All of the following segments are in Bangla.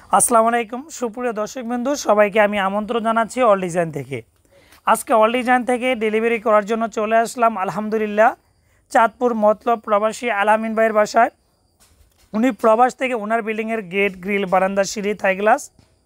আসসালামু আলাইকুম সুপ্রিয় দর্শকবৃন্দু, সবাইকে আমি আমন্ত্রণ জানাচ্ছি অল ডিজাইন থেকে। আজকে অল ডিজাইন থেকে ডেলিভারি করার জন্য চলে আসলাম আলহামদুলিল্লাহ চাঁদপুর মতলব প্রবাসী আলামিন ভাইয়ের বাসায়। উনি প্রবাস থেকে ওনার বিল্ডিংয়ের গেট, গ্রিল, বারান্দা, সিঁড়ি, থাই গ্লাস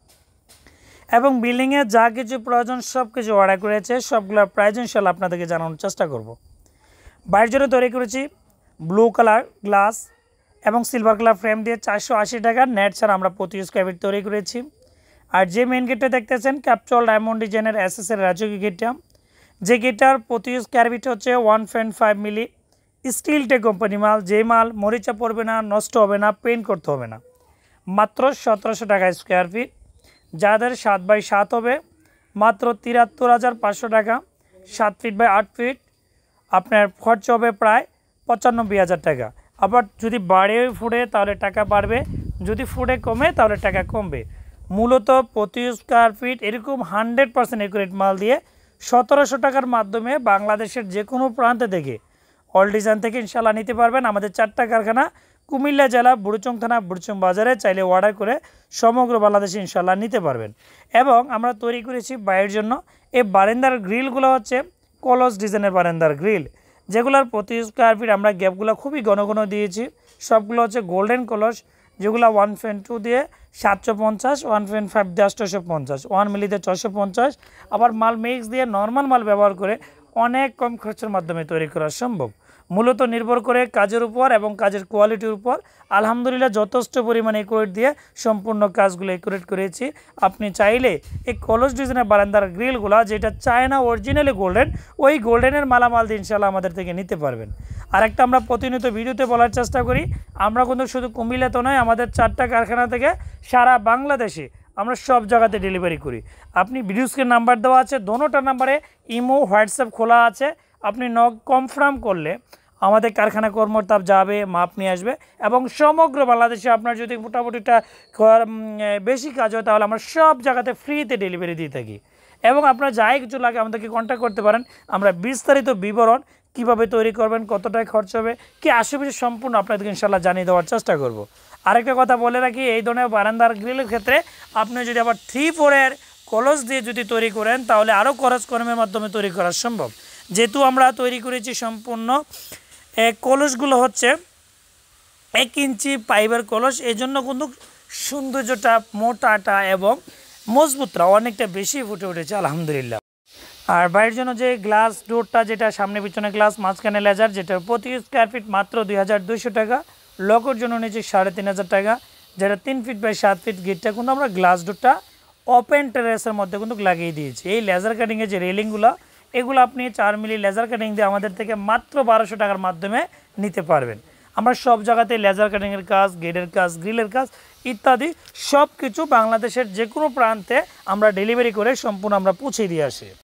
এবং বিল্ডিংয়ে যা কিছু প্রয়োজন সব কিছু অর্ডার করেছে। সবগুলোর প্রাইস ইনশাল্লাহ আপনাদেরকে জানানোর চেষ্টা করব। বাইরের জন্য তৈরি করেছি ব্লু কালার গ্লাস এবং সিলভার কালার ফ্রেম দিয়ে 480 টাকা নেট ছাড়া আমরা প্রতি স্কয়ার ফিট তৈরি করেছি। আর যে মেন গেটটা দেখতেছেন ক্যাপচল ডায়মন্ড ডিজাইনের এসএসের রাজকীয় গেটটা, যে গেটটার প্রতি স্কয়ার ফিট হচ্ছে 1.5 মিলি স্টিলটেক কোম্পানি মাল। যে মাল মরিচা পড়বে না, নষ্ট হবে না, পেন্ট করতে হবে না। মাত্র 1700 টাকা স্কয়ার ফিট। যাদের 7x7 হবে মাত্র 73,500 টাকা। 7 ফিট বাই 8 ফিট আপনার খরচ হবে প্রায় 95,000 টাকা। আবার যদি বাড়ে ফুটে তাহলে টাকা বাড়বে, যদি ফুটে কমে তাহলে টাকা কমবে। মূলত প্রতি স্কয়ার ফিট এরকম 100% একুরেট মাল দিয়ে 1700 টাকার মাধ্যমে বাংলাদেশের যে কোনো প্রান্তে থেকে অল ডিজাইন থেকে ইনশাল্লাহ নিতে পারবেন। আমাদের 4টা কারখানা কুমিল্লা জেলা বুড়িচং থানা বুড়িচং বাজারে, চাইলে অর্ডার করে সমগ্র বাংলাদেশে ইনশাল্লাহ নিতে পারবেন। এবং আমরা তৈরি করেছি বাইরের জন্য এই বারান্দার গ্রিলগুলো হচ্ছে কলস ডিজাইনের বারান্দার গ্রিল, যেগুলোর প্রতি স্কয়ার ফিট আমরা গ্যাপগুলো খুবই ঘন ঘন দিয়েছি। সবগুলো হচ্ছে গোল্ডেন কলস, যেগুলো 1.2 দিয়ে 750, 1.5 দিয়ে 850, 1 মিলিতে 650। আবার মাল মিক্স দিয়ে নর্মাল মাল ব্যবহার করে অনেক কম খরচের মাধ্যমে তৈরি করা সম্ভব। মূলত নির্ভর করে কাজের উপর এবং কাজের কোয়ালিটির উপর। আলহামদুলিল্লাহ যথেষ্ট পরিমাণে একুরেট দিয়ে সম্পূর্ণ কাজগুলো একুরেট করেছি। আপনি চাইলে এই কলস ডিজাইনের বারান্দার গ্রিলগুলো, যেটা চায়না অরিজিনালি গোল্ডেন, ওই গোল্ডেনের মালামাল দিয়ে ইনশাল্লাহ আমাদের থেকে নিতে পারবেন। আর একটা আমরা প্রতিনিয়ত ভিডিওতে বলার চেষ্টা করি, আমরা কিন্তু শুধু কুমিল্লাতে নয়, আমাদের 4টা কারখানা থেকে সারা বাংলাদেশে আমরা সব জায়গাতে ডেলিভারি করি। আপনি ভিডিও স্ক্রিন নাম্বার দেওয়া আছে, দোনোটা নাম্বারে ইমো হোয়াটসঅ্যাপ খোলা আছে। আপনি কনফার্ম করলে আমাদের কারখানা কর্মচারী যাবে, মাপ নিয়ে আসবে। এবং সমগ্র বাংলাদেশে আপনার যদি মোটামুটিটা বেশি কাজ হয় তাহলে আমরা সব জায়গাতে ফ্রিতে ডেলিভারি দিয়ে থাকি। এবং আপনার যাই কিছু লাগে আমাদেরকে কন্ট্যাক্ট করতে পারেন। আমরা বিস্তারিত বিবরণ কীভাবে তৈরি করবেন, কত টাকা খরচ হবে, কি আশেপাশে সম্পূর্ণ আপনাদেরকে ইনশাল্লাহ জানিয়ে দেওয়ার চেষ্টা করব। আরেকটা কথা বলে রাখি, এই ধরনের বারান্দার গ্রিলের ক্ষেত্রে আপনি যদি আবার 3-4 কলস দিয়ে যদি তৈরি করেন তাহলে আরও খরচ কর্মের মাধ্যমে তৈরি করা সম্ভব। যেহেতু আমরা তৈরি করেছি সম্পূর্ণ কলসগুলো হচ্ছে 1 ইঞ্চি পাইপের কলস, এই জন্য কিন্তু সৌন্দর্যটা মোটাটা এবং মজবুতটা অনেকটা বেশি ফুটে উঠেছে আলহামদুলিল্লাহ। আর বাইরের জন্য যে গ্লাস ডোরটা, যেটা সামনে পিছনে গ্লাস, মাঝখানে লেজার, যেটা প্রতি স্কয়ার ফিট মাত্র 2200 টাকা। লকের জন্য নিয়েছি 3500 টাকা। যেটা 3 ফিট বাই 7 ফিট গেটটা কিন্তু আমরা গ্লাস ডোরটা ওপেন টেরেসের মধ্যে কিন্তু লাগিয়ে দিয়েছি। এই লেজার কাটিংয়ের যে রেলিংগুলো, এগুলো আপনি 4 মিলি লেজার কাটিং দিয়ে আমাদের থেকে মাত্র 1200 টাকার মাধ্যমে নিতে পারবেন। আমরা সব জায়গাতে লেজার কাটিংয়ের কাজ, গেটের কাজ, গ্রিলের কাজ ইত্যাদি সব কিছু বাংলাদেশের যে কোনো প্রান্তে আমরা ডেলিভারি করে সম্পূর্ণ আমরা পৌঁছে দিয়ে আসি।